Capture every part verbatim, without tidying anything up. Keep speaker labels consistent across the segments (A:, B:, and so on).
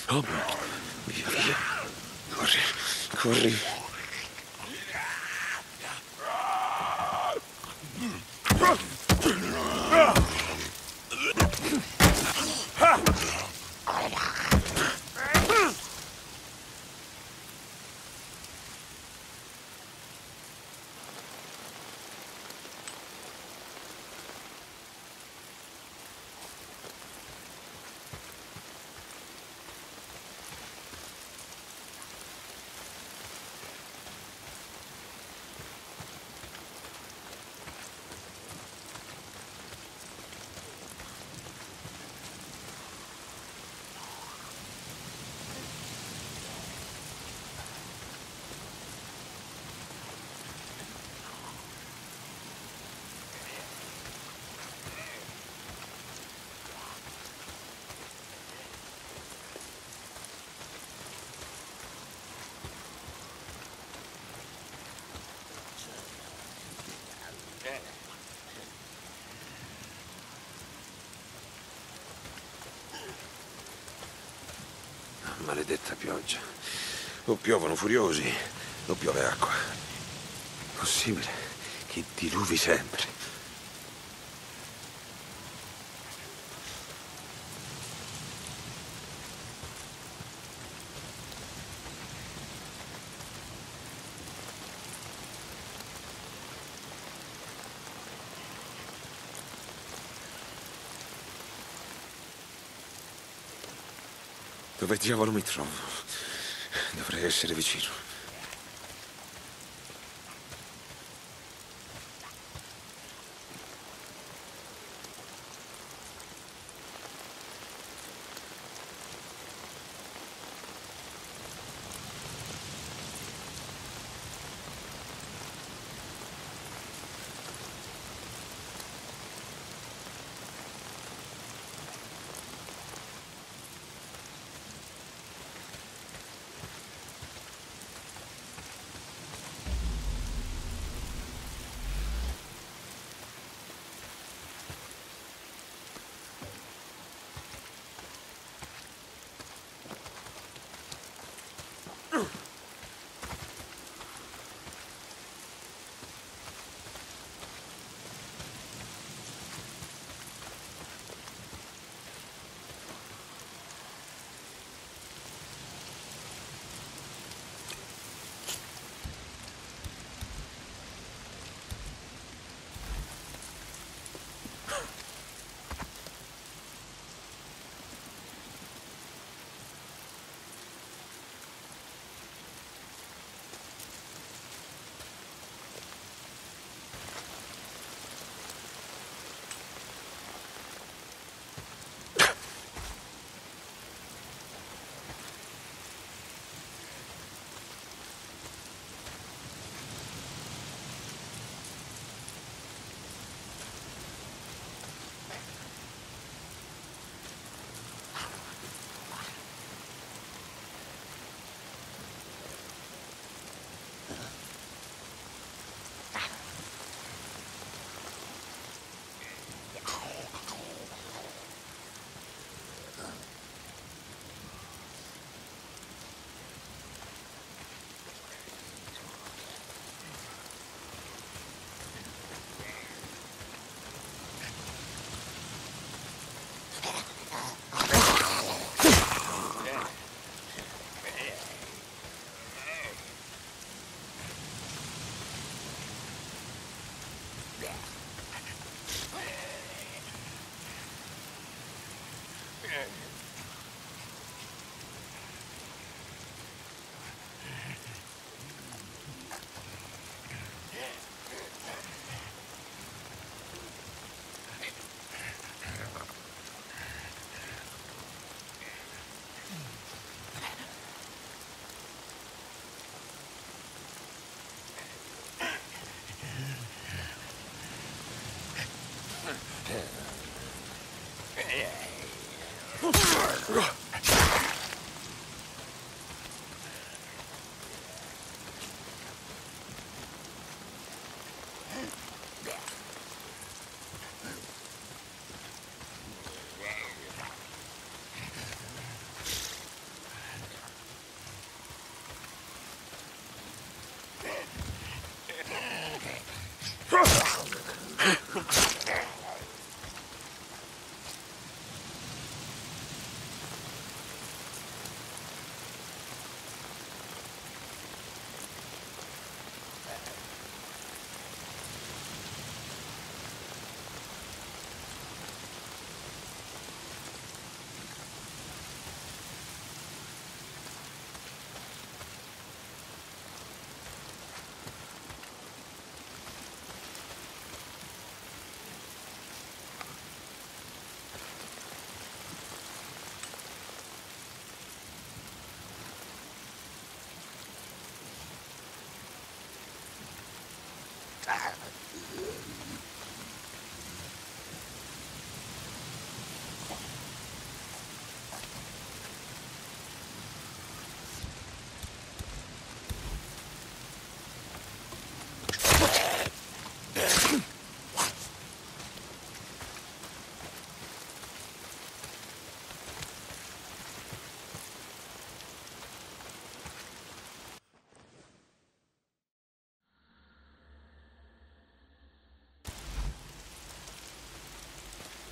A: Oh, via, via. Corri, corri. Maledetta pioggia. O piovono furiosi, o piove acqua. Possibile che diluvi sempre. Dove diavolo mi trovo? Dovrei essere vicino.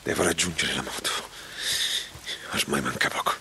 A: Devo raggiungere la moto. Ormai manca poco.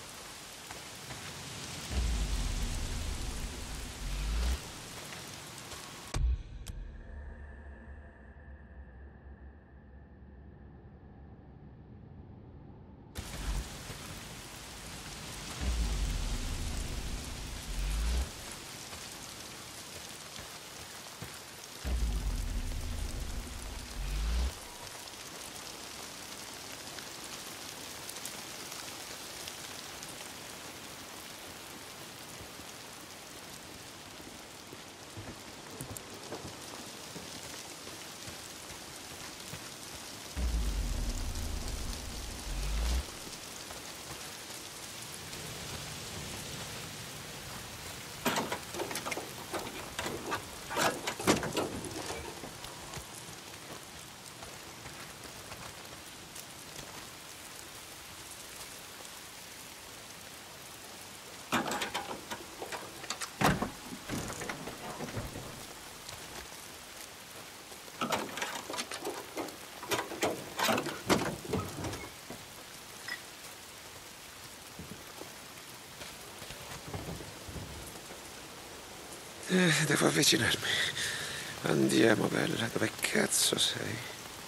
A: Eh, devo avvicinarmi. Andiamo, bella. Dove cazzo sei?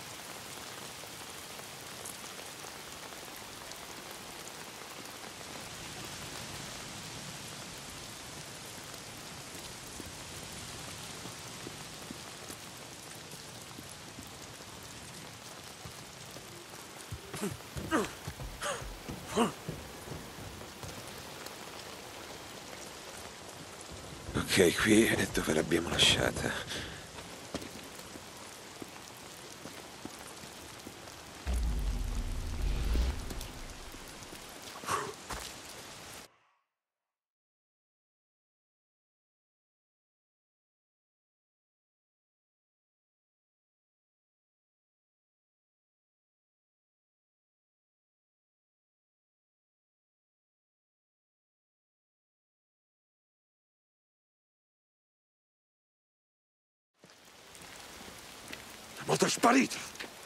A: Ok, qui è dove l'abbiamo lasciata. La moto è sparita!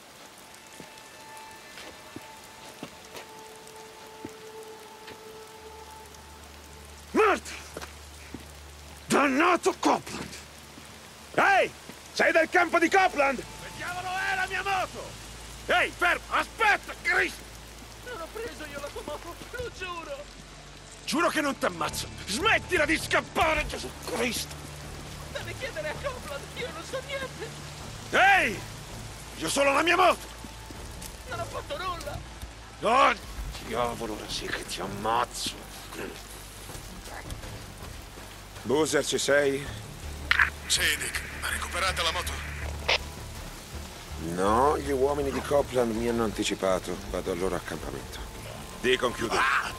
A: Merda! Dannato Copeland! Ehi! Sei del campo di Copeland? Che diavolo è la mia moto? Ehi, fermo! Aspetta, Cristo!
B: Non ho preso io la tua moto, lo giuro!
A: Giuro che non t'ammazzo! Smettila di scappare, Gesù Cristo!
B: Devi chiedere a Copeland, io non so niente!
A: Ehi! Io solo la mia moto!
B: Non ho fatto nulla!
A: Oh, diavolo, ora sì che ti ammazzo! Boozer, ci sei?
C: Sì, Dick. Ha recuperato la moto?
A: No, gli uomini di Copeland mi hanno anticipato. Vado al loro accampamento. Deacon, chiude.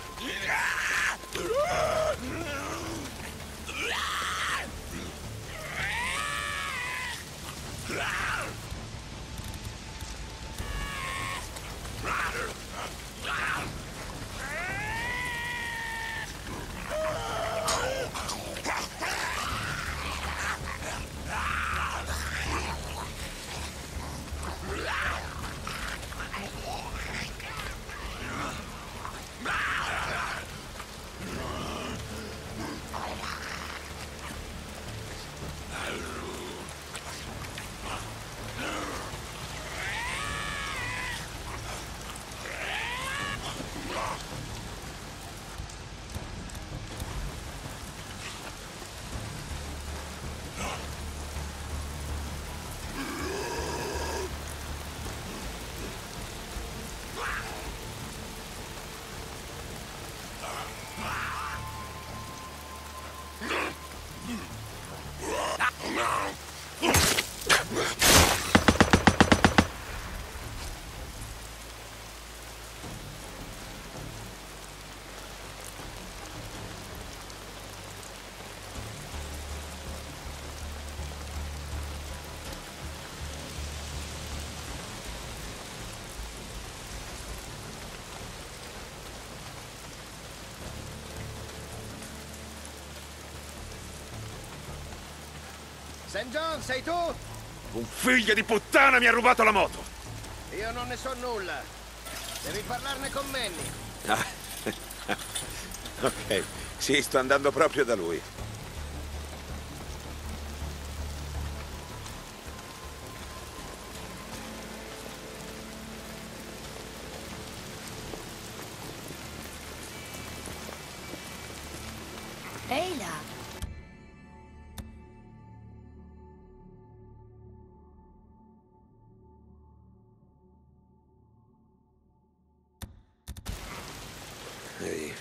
B: Saint John, sei tu?
A: Un figlio di puttana mi ha rubato la moto!
B: Io non ne so nulla. Devi parlarne con Manny.
A: Ah. Ok, sì, sto andando proprio da lui.
D: Ehi là.
A: Ehi.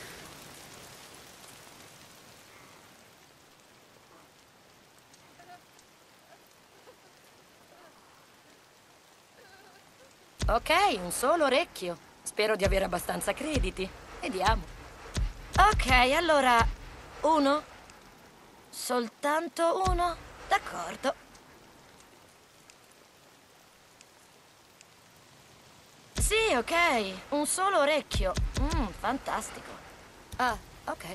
D: Ok, un solo orecchio. Spero di avere abbastanza crediti. Vediamo. Ok, allora... Uno? Soltanto uno? D'accordo. Sì, ok. Un solo orecchio. Mm, fantastico. Ah, ok.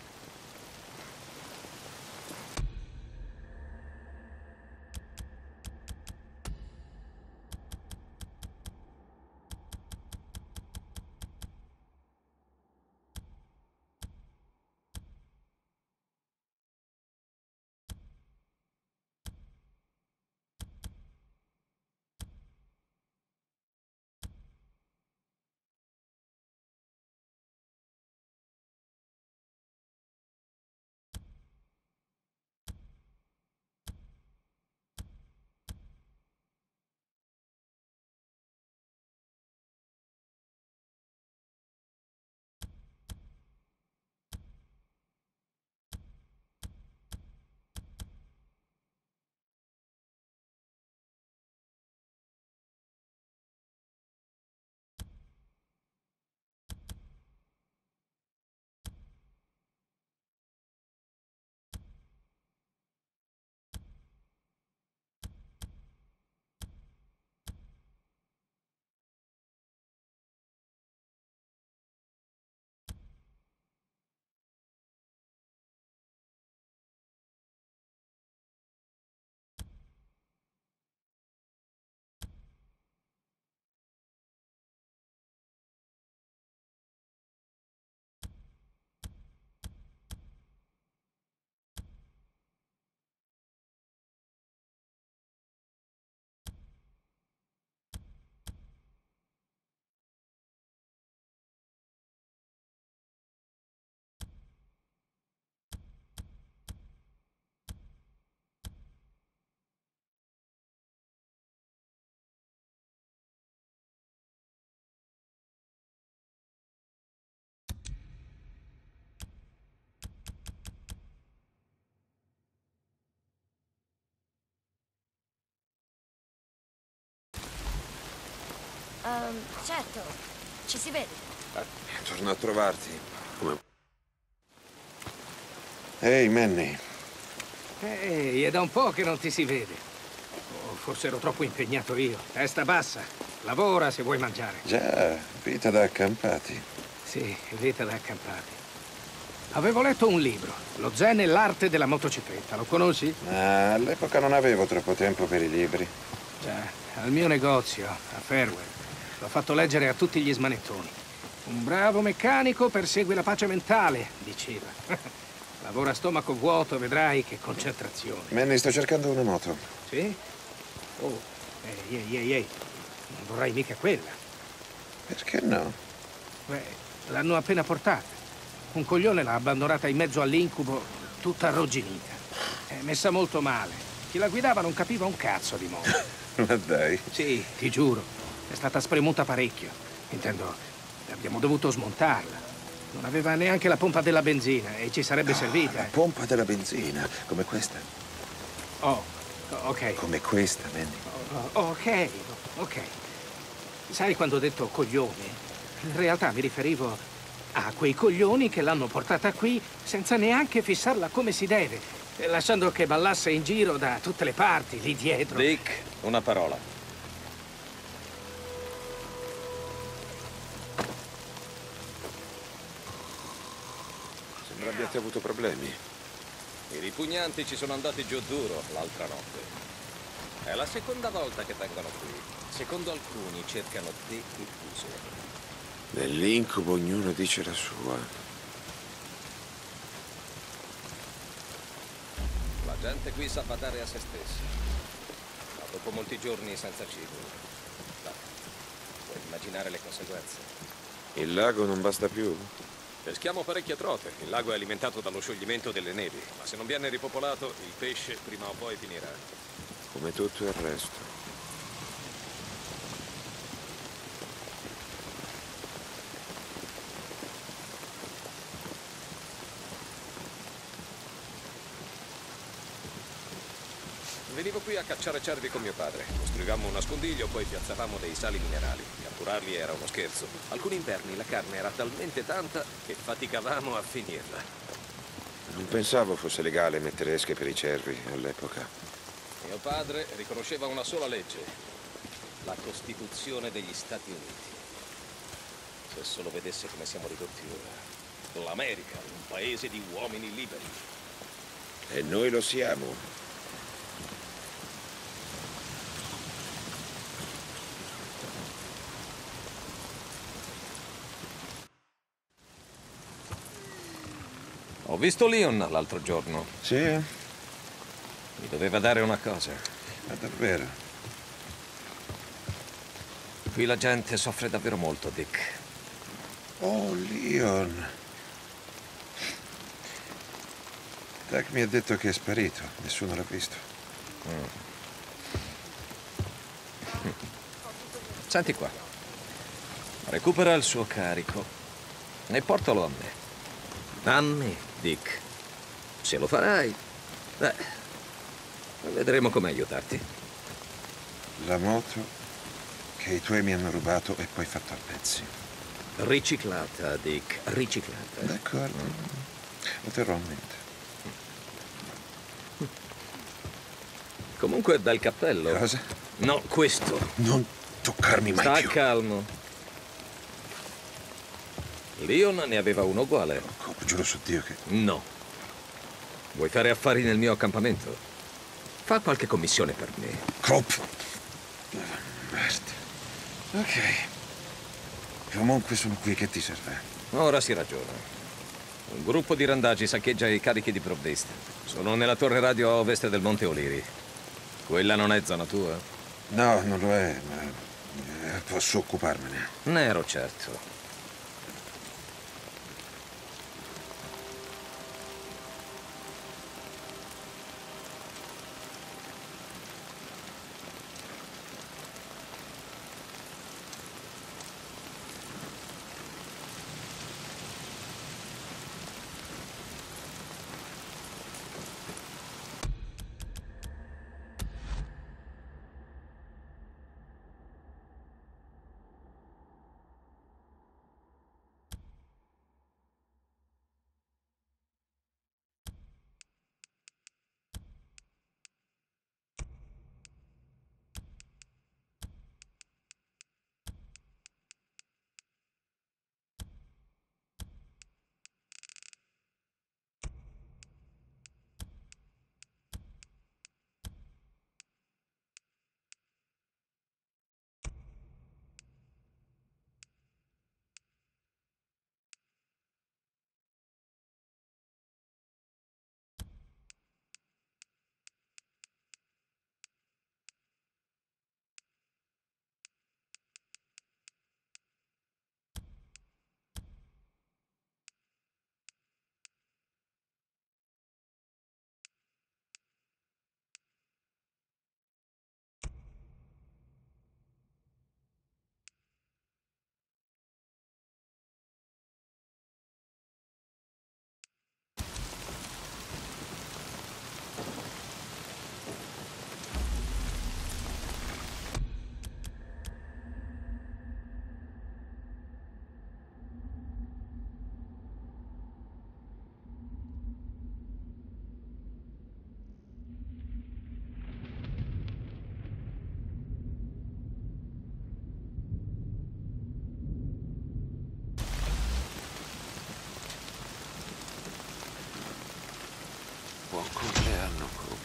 D: Um, certo. Ci si vede.
A: Torno a trovarti. Come... Ehi, Manny.
E: Ehi, è da un po' che non ti si vede. O forse ero troppo impegnato io. Testa bassa. Lavora se vuoi mangiare.
A: Già, vita da accampati.
E: Sì, vita da accampati. Avevo letto un libro, Lo zen e l'arte della motocicletta. Lo conosci?
A: Ah, all'epoca non avevo troppo tempo per i libri.
E: Già, al mio negozio, a Fairway. L'ho fatto leggere a tutti gli smanettoni. Un bravo meccanico persegue la pace mentale, diceva. Lavora a stomaco vuoto, vedrai che concentrazione.
A: Manny, sto cercando una moto.
E: Sì? Oh, ehi, ehi, ehi, ehi. Non vorrai mica quella.
A: Perché no?
E: Beh, l'hanno appena portata. Un coglione l'ha abbandonata in mezzo all'incubo, tutta arrugginita. È messa molto male. Chi la guidava non capiva un cazzo di moto.
A: Ma dai.
E: Sì, ti giuro. È stata spremuta parecchio. Intendo, abbiamo dovuto smontarla. Non aveva neanche la pompa della benzina e ci sarebbe
A: Ah,
E: servita.
A: la pompa della benzina, come questa.
E: Oh, ok.
A: Come questa, Manny.
E: Oh, ok, ok. Sai quando ho detto coglione? In realtà mi riferivo a quei coglioni che l'hanno portata qui senza neanche fissarla come si deve, lasciando che ballasse in giro da tutte le parti, lì dietro.
F: Dick, una parola.
A: Sembra abbiate avuto problemi.
F: I ripugnanti ci sono andati giù duro l'altra notte. È la seconda volta che vengono qui. Secondo alcuni cercano te e Puso.
A: Nell'incubo ognuno dice la sua.
F: La gente qui sa badare a se stessa. Ma dopo molti giorni senza cibo, dai, puoi immaginare le conseguenze.
A: Il lago non basta più?
F: Peschiamo parecchie trote. Il lago è alimentato dallo scioglimento delle nevi, ma se non viene ripopolato, il pesce prima o poi finirà.
A: Come tutto il resto.
F: Venivo qui a cacciare cervi con mio padre. Costruivamo un nascondiglio, poi piazzavamo dei sali minerali. Catturarli era uno scherzo. Alcuni inverni la carne era talmente tanta che faticavamo a finirla.
A: Non pensavo fosse legale mettere esche per i cervi all'epoca.
F: Mio padre riconosceva una sola legge: la Costituzione degli Stati Uniti. Se solo vedesse come siamo ridotti ora. L'America, un paese di uomini liberi.
A: E noi lo siamo.
F: Ho visto Leon l'altro giorno.
A: Sì?
F: Mi doveva dare una cosa.
A: Ma davvero?
F: Qui la gente soffre davvero molto, Dick.
A: Oh, Leon. Doug mi ha detto che è sparito. Nessuno l'ha visto.
F: Mm. Senti qua. Recupera il suo carico e portalo a me. A me, Dick. Se lo farai, beh, vedremo come aiutarti.
A: La moto che i tuoi mi hanno rubato e poi fatto a pezzi.
F: Riciclata, Dick, riciclata.
A: D'accordo. Lo terrò a mente.
F: Comunque, bel cappello.
A: Cosa?
F: No, questo.
A: Non toccarmi mai
F: Sta
A: più.
F: calmo. Leon ne aveva uno uguale.
A: Coop, giuro su Dio che...
F: No. Vuoi fare affari nel mio accampamento? Fa qualche commissione per me.
A: Coop! Merda. Ok. Comunque sono qui, che ti serve?
F: Ora si ragiona. Un gruppo di randaggi saccheggia i carichi di provvista. Sono nella torre radio a ovest del Monte Oliri. Quella non è zona tua?
A: No, non lo è, ma... posso occuparmene.
F: Ne ero certo.
A: Buon compleanno, Coop.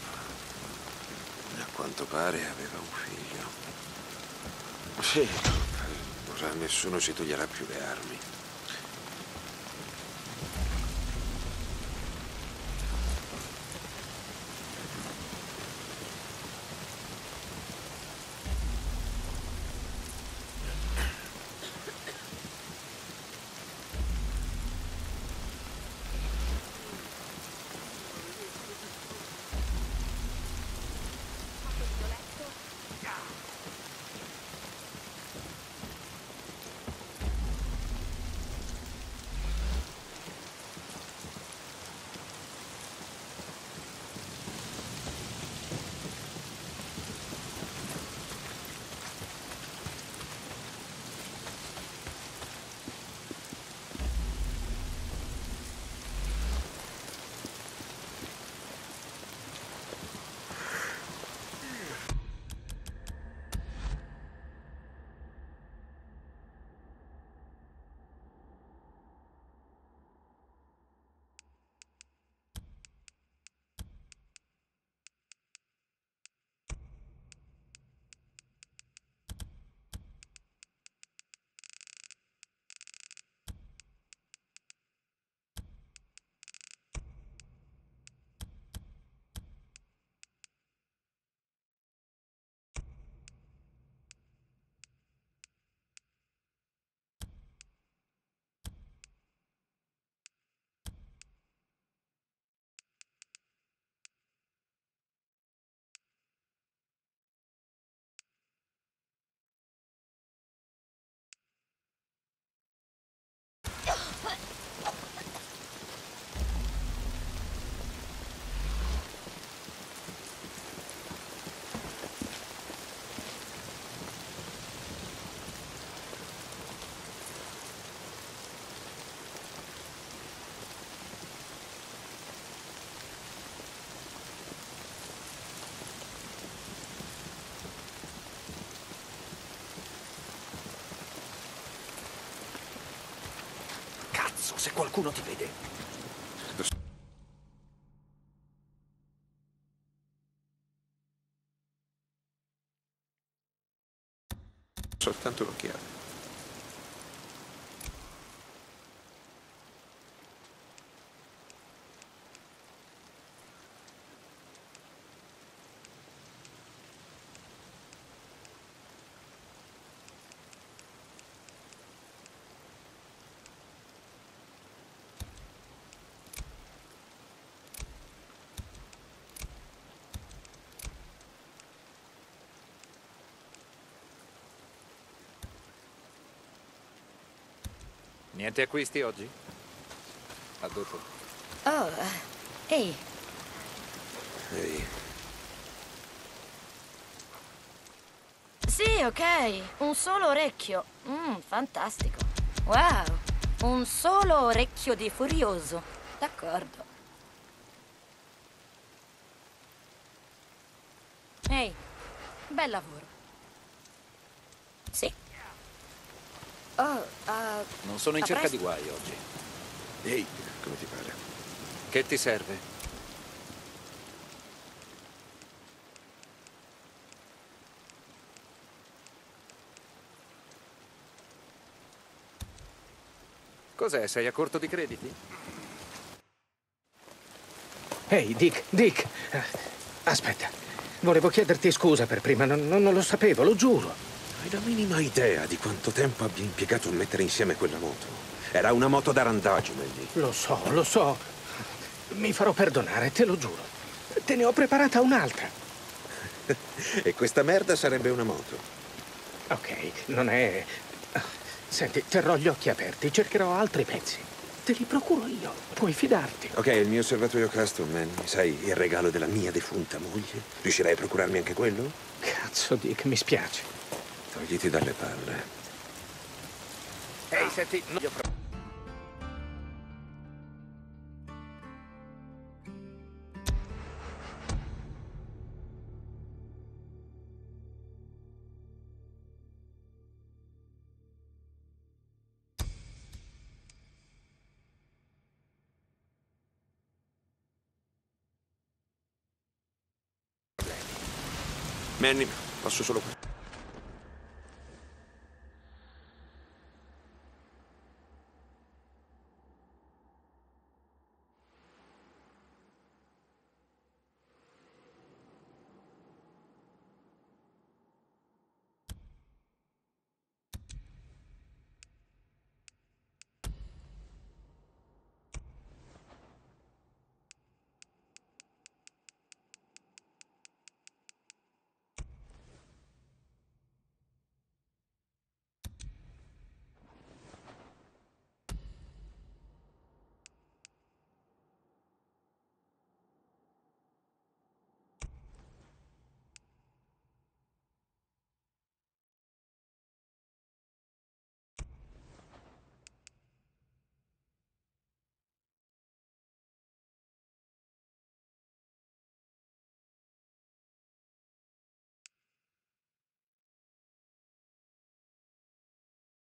A: A quanto pare aveva un figlio. Sì, Coop, Ora nessuno ci toglierà più le armi.
E: Se qualcuno ti vede.
A: Soltanto l'occhiale.
G: Niente acquisti oggi? A dopo.
D: Oh, eh, ehi,
A: Ehi,
D: sì, ok, un solo orecchio. Mm, fantastico. Wow, un solo orecchio di furioso. D'accordo. Ehi, bel lavoro. Sì. Oh, uh,
G: Non sono in
D: a
G: cerca
D: presto.
G: di guai oggi.
A: ehi, come ti pare?
G: Che ti serve? Cos'è? Sei a corto di crediti?
E: Ehi, Dick, Dick. eh, Aspetta. Volevo chiederti scusa per prima, non, non lo sapevo, lo giuro.
A: Hai la minima idea di quanto tempo abbia impiegato a mettere insieme quella moto? Era una moto da randaggio, Manny.
E: Lo so, lo so. Mi farò perdonare, te lo giuro. Te ne ho preparata un'altra.
A: E questa merda sarebbe una moto.
E: Ok, non è... Senti, terrò gli occhi aperti, cercherò altri pezzi. Te li procuro io, puoi fidarti.
A: Ok, il mio osservatorio custom, Manny. Sai, il regalo della mia defunta moglie. Riuscirai a procurarmi anche quello?
E: Cazzo, Dick, mi spiace.
A: Togliti dalle palle.
G: Ehi, senti, non io pro-
A: Manny, posso solo...